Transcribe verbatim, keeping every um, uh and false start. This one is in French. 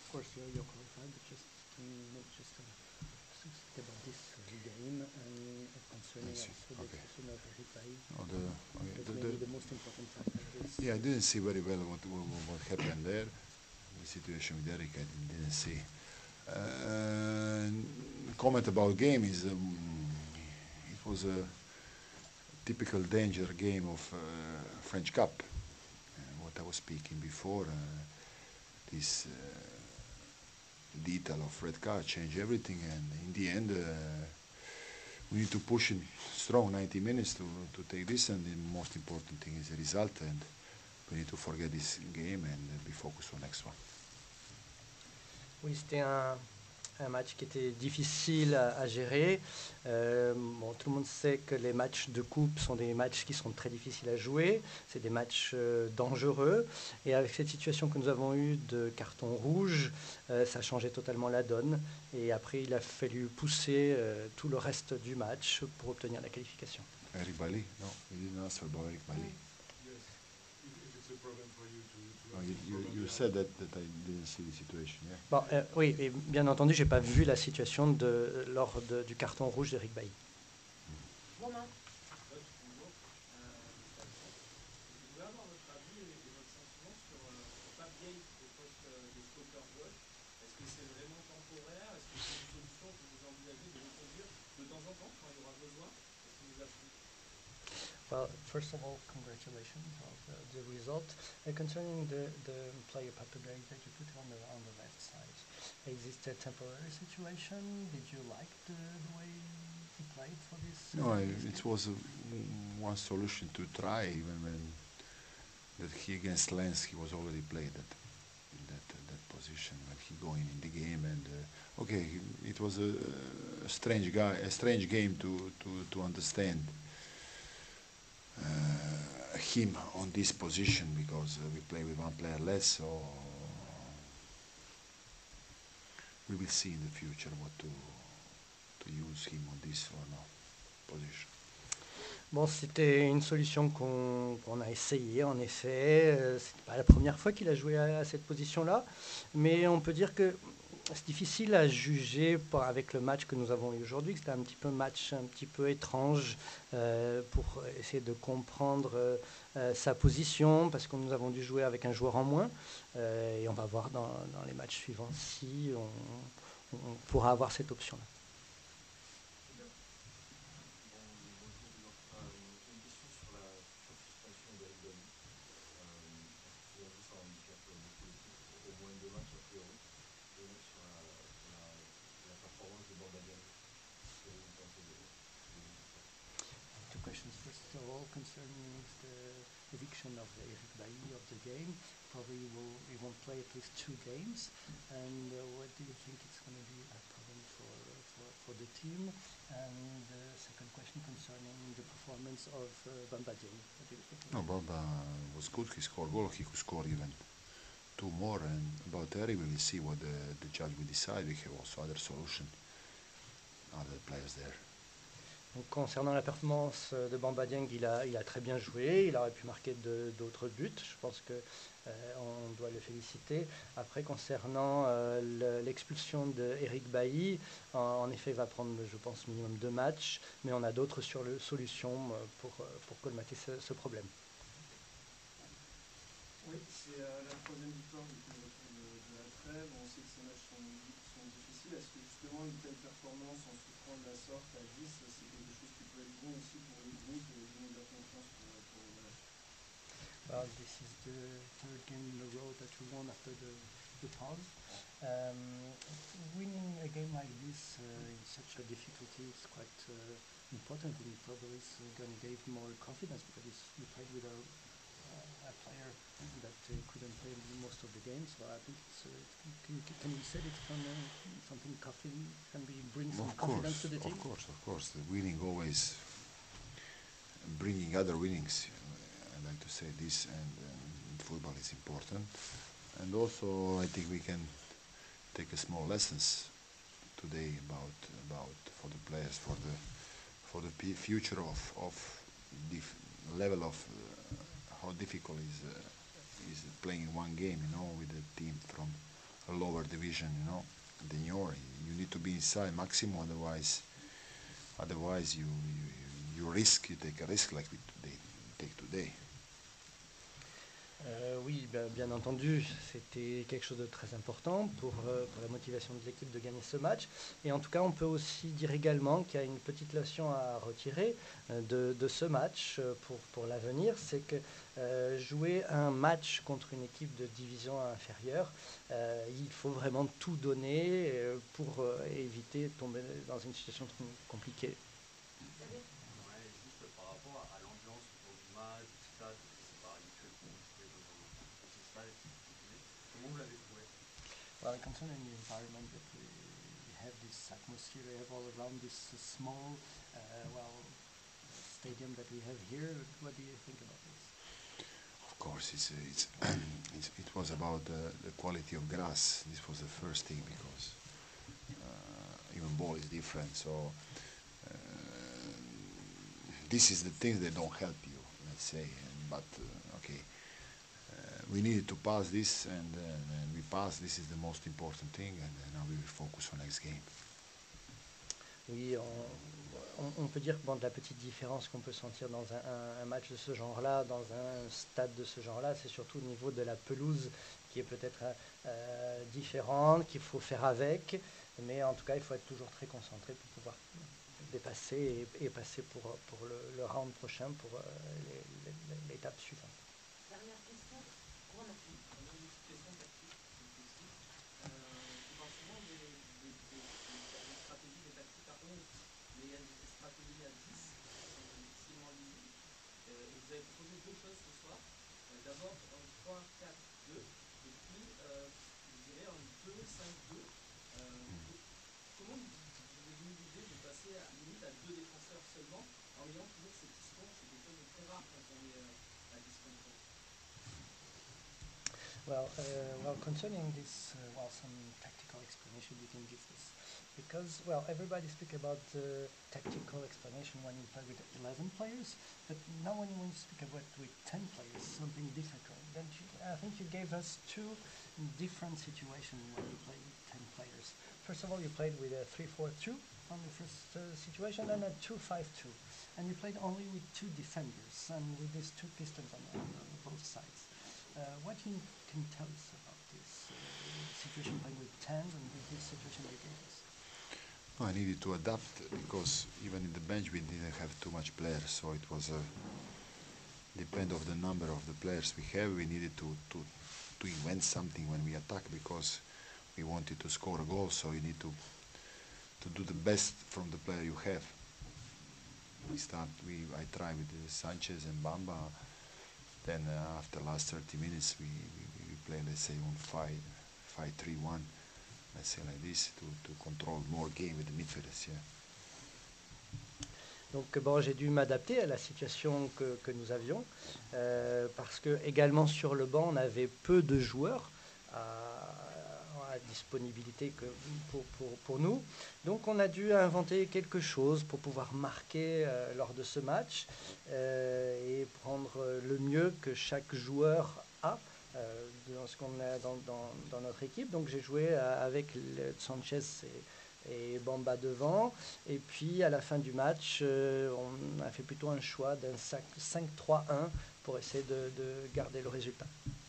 course, you're, you're qualified, but just to make just a, just about this uh, game and concerning Yes, also the okay. expression of Eric Bailly. No, the, okay, That's the, maybe the, the most important fact of this. yeah, I didn't see very well what what, what happened there. The situation with Eric, I didn't, didn't see. Uh, comment about game is um, it was a typical danger game of uh, French Cup. Uh, what I was speaking before, uh, this uh, detail of red card changed everything, and in the end, uh, we need to push in strong ninety minutes to, to take this, and the most important thing is the result, and we need to forget this game and uh, be focused on next one. Oui, c'était un, un match qui était difficile à, à gérer. Euh, bon, tout le monde sait que les matchs de coupe sont des matchs qui sont très difficiles à jouer. C'est des matchs euh, dangereux. Et avec cette situation que nous avons eue de carton rouge, euh, ça a changé totalement la donne. Et après, il a fallu pousser euh, tout le reste du match pour obtenir la qualification. Eric Bailly? No, you didn't ask about Eric Bailly. Yes, if, if it's a problem for you to, to No, have you, this you, problem you there. said that, that I didn't see the situation, yeah? Bon, euh, oui, et bien entendu, je n'ai pas vu la situation de, lors de, du carton rouge d'Eric Bailly. Romain. Votre bonjour. Euh, je voulais avoir votre avis et, et votre sentiment sur euh, Pape Gay au poste euh, de stopper gauche. Est-ce que c'est vraiment temporaire? Est-ce que c'est une solution que vous envisagez de reconduire de temps en temps quand il y aura besoin? Est-ce que vous avez... Well, first of all, congratulations on the, the result. Uh, concerning the, the player Papagay that you put on the, on the left side, is this a temporary situation? Did you like the, the way he played for this? No, uh, I, this it game? was a, one solution to try, even when that he against Lens, he was already played that in that uh, that position when he going in the game, and uh, okay, he, it was a, a strange guy, a strange game to to to understand uh, him on this position, because uh, we play with one player less, so we will see in the future what to to use him on this or no position. Bon, c'était une solution qu'on qu'on a essayé, en effet. Euh, c'est pas la première fois qu'il a joué à, à cette position-là, mais on peut dire que c'est difficile à juger pour- avec le match que nous avons eu aujourd'hui, que c'était un petit peu match un petit peu étrange euh, pour essayer de comprendre euh, euh, sa position, parce que nous avons dû jouer avec un joueur en moins, euh, et on va voir dans, dans les matchs suivants si on, on pourra avoir cette option-là. Bon, bonjour, Benoît. Euh, j'ai une question sur la future suspension d'Eric Bailly. Euh, Selon vous, ça handicape beaucoup l'équipe, au moins deux matchs a priori. Deux matchs sur la, sur la, la performance de Bambadien. Qu'est-ce que vous pensez de, de l'équipe? Two questions. First of all, concerning the eviction of Eric Bailly of the game, probably will, he won't play at least two games. And uh, what do you think it's going to be a problem for, for, for the team? And the second question concerning the performance of uh, Bamba Dieng. What do you think? No, Bamba was good. He scored goal. He could score even two more. And about Eric, we will see what the, the judge will decide. We have also other solution, other players there. Donc, concernant la performance de Bamba Dieng, il a, il a très bien joué, il aurait pu marquer de- d'autres buts, je pense que euh, on doit le féliciter. Après, concernant euh, le- l'expulsion d'Eric Bailly, en, en effet, il va prendre, je pense, minimum deux matchs, mais on a d'autres sur le- solutions euh, pour, euh, pour colmater ce, ce problème. Oui, c'est euh, la troisième victoire depuis le retour de, de la trêve. On sait que ces matchs sont, sont difficiles. Est-ce que justement une telle performance en souffrant de la sorte à dix, c'est quelque chose qui peut être bon aussi pour le groupe et donner de la confiance pour, pour le match? Well, this is the third game in a row that we won after the, the pause. Um, winning a game like this uh, in such a difficulty is quite uh, important, and probably it's going to give more confidence, because it's, we played with a, uh, a player that uh, couldn't play most of the games. So I think it's, uh, can, you, can you say it can uh, something confident can be bring some Of confidence course, to the team? of course, of course. The winning always bringing other winnings. I like to say this, and um, football is important. And also, I think we can take a small lessons today about about for the players, for the for the p- future of of dif- level of uh, how difficult is uh, is playing one game, you know, with a team from a lower division, you know, than your. You need to be inside maximum, otherwise, otherwise you you, you risk, you take a risk like we today, take today. Euh, oui, ben, bien entendu, c'était quelque chose de très important pour, euh, pour la motivation de l'équipe de gagner ce match. Et en tout cas, on peut aussi dire également qu'il y a une petite leçon à retirer euh, de, de ce match euh, pour, pour l'avenir, c'est que euh, jouer un match contre une équipe de division inférieure, euh, il faut vraiment tout donner euh, pour euh, éviter de tomber dans une situation trop compliquée. Ouais, juste par rapport à l'ambiance autour du match, du stade, c'est pas habituel pour nous de jouer dans un petit stade, et cetera. Comment vous l'avez trouvé? Well, concerning the environment that we have this atmosphere we have all around this uh, small, uh, well, stadium that we have here, what do you think about this? Of course, it's, uh, it's, it's it was about the, the quality of grass. This was the first thing because uh, even ball is different. So uh, this is the things that don't help you, let's say. And, but uh, okay, uh, we needed to pass this, and, uh, and we passed. This is the most important thing, and uh, now we will focus on next game. Oui, on, on, on peut dire que bon, de la petite différence qu'on peut sentir dans un, un, un match de ce genre-là, dans un stade de ce genre-là, c'est surtout au niveau de la pelouse qui est peut-être euh, différente, qu'il faut faire avec, mais en tout cas, il faut être toujours très concentré pour pouvoir dépasser et, et passer pour, pour le, le round prochain, pour euh, les- les- l'étape suivante. Dernière question. Grand merci. On a une petite question tactique, une petite. Euh, on parle souvent des, des, des, des, des stratégies, des tactiques à onze, mais il y a des stratégies à dix qui sont difficilement lisibles. Euh, et vous avez proposé deux choses ce soir. Euh, D'abord un trois quatre deux, et puis euh, je dirais un deux cinq deux. Euh, co- comment vous vous est venue l'idée de passer à limite à deux défenseurs seulement, en ayant toujours ces pistons? C'est quelque chose de très rare quand on est euh, à dix contre onze. Well, uh, well, concerning this, uh, well, some tactical explanation you can give this, because well, everybody speak about the tactical explanation when you play with eleven players, but now when you speak about with ten players, something difficult. Then you, I think you gave us two different situations when you play with ten players. First of all, you played with a three four two on the first uh, situation, and a two five two, and you played only with two defenders and with these two pistons on, on both sides. Uh, what you can tell us about this uh, situation playing with tens and with this situation you gave us? No, I needed to adapt because even in the bench we didn't have too much players, so it was a depend of the number of the players we have. We needed to, to, to invent something when we attack because we wanted to score a goal, so you need to to do the best from the player you have. We start. We I try with uh, Sanchez and Bamba. Then uh, after last thirty minutes, we, we, we play, let's say, on five, five, three, one, let's say like this, to, to control more game with the midfielders. Yeah. Donc bon, j'ai dû m'adapter à la situation que, que nous avions, euh, parce que également sur le banc, on avait peu de joueurs à, à disponibilité que pour, pour, pour nous. Donc on a dû inventer quelque chose pour pouvoir marquer euh, lors de ce match euh, et prendre le mieux que chaque joueur a euh, dans ce qu'on a dans, dans, dans notre équipe. Donc j'ai joué euh, avec le Sanchez et et Bamba devant. Et puis à la fin du match, euh, on a fait plutôt un choix d'un cinq trois un pour essayer de, de garder le résultat.